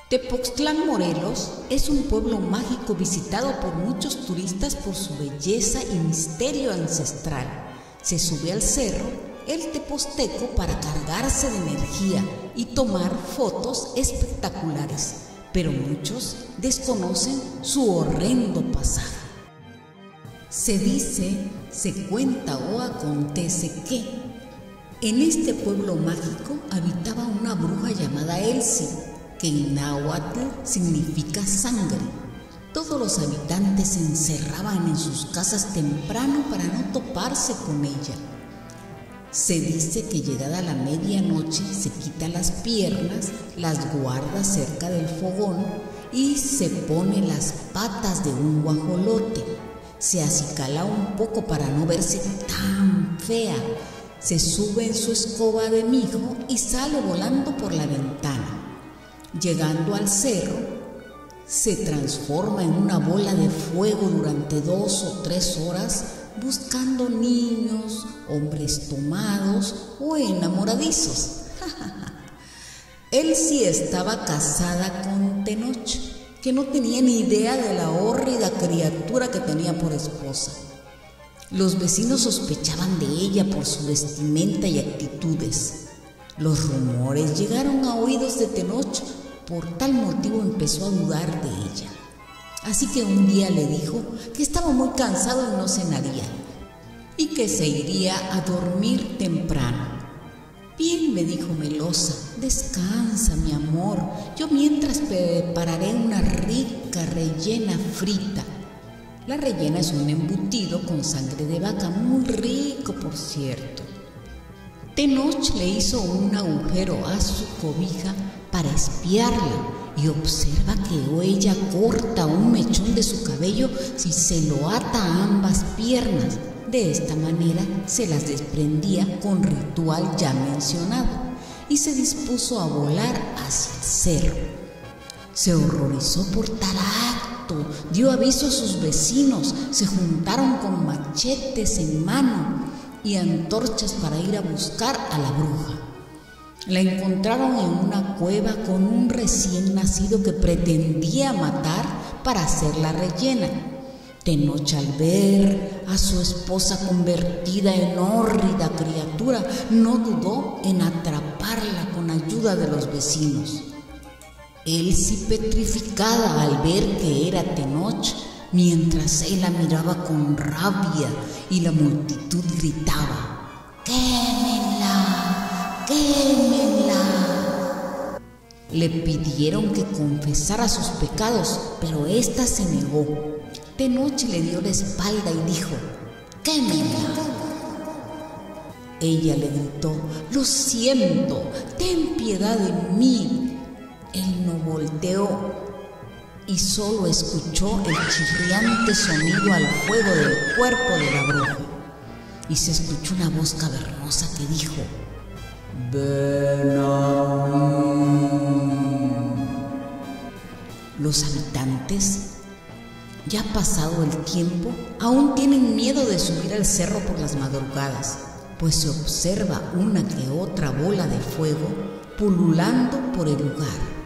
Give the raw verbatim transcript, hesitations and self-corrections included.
Tepoztlán, Morelos, es un pueblo mágico visitado por muchos turistas por su belleza y misterio ancestral. Se sube al cerro el Tepozteco para cargarse de energía y tomar fotos espectaculares, pero muchos desconocen su horrendo pasaje. Se dice, se cuenta o acontece que en este pueblo mágico habitaba una bruja llamada Elsie, que en náhuatl significa sangre. Todos los habitantes se encerraban en sus casas temprano para no toparse con ella. Se dice que llegada la medianoche se quita las piernas, las guarda cerca del fogón y se pone las patas de un guajolote. Se acicala un poco para no verse tan fea. Se sube en su escoba de mijo y sale volando por la ventana. Llegando al cerro, se transforma en una bola de fuego durante dos o tres horas buscando niños, hombres tomados o enamoradizos. Él sí estaba casada con Tenoch, que no tenía ni idea de la hórrida criatura que tenía por esposa. Los vecinos sospechaban de ella por su vestimenta y actitudes. Los rumores llegaron a oídos de Tenoch, por tal motivo empezó a dudar de ella. Así que un día le dijo que estaba muy cansado y no cenaría, y que se iría a dormir temprano. Bien, me dijo melosa, descansa, mi amor, yo mientras prepararé una rica rellena frita. La rellena es un embutido con sangre de vaca, muy rico por cierto. Tenoch le hizo un agujero a su cobija para espiarla y observa que ella corta un mechón de su cabello si se lo ata a ambas piernas. De esta manera se las desprendía con ritual ya mencionado y se dispuso a volar hacia el cerro. Se horrorizó por tal acto, dio aviso a sus vecinos, se juntaron con machetes en mano y antorchas para ir a buscar a la bruja. La encontraron en una cueva con un recién nacido que pretendía matar para hacer la rellena. Tenoch, al ver a su esposa convertida en hórrida criatura, no dudó en atraparla con ayuda de los vecinos. Elsie, petrificada al ver que era Tenoch, mientras él la miraba con rabia y la multitud gritaba: ¡quémenla! ¡Quémenla! Le pidieron que confesara sus pecados, pero ésta se negó. Tenoch le dio la espalda y dijo: ¡quémenla! Ella le gritó: lo siento, ten piedad de mí. Él no volteó y solo escuchó el chirriante sonido al fuego del cuerpo de la bruja. Y se escuchó una voz cavernosa que dijo: ven a mí. Los habitantes, ya pasado el tiempo, aún tienen miedo de subir al cerro por las madrugadas, pues se observa una que otra bola de fuego pululando por el lugar.